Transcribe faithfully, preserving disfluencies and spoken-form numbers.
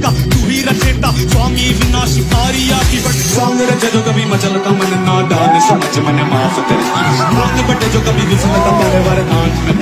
का तू ही रचेता स्वामी विनाशी पारिया की बट सॉन्ग रचे जो कभी मचलता मन नादान समझ मन माफ कर रंग बटे जो कभी विसलता पहले वरदान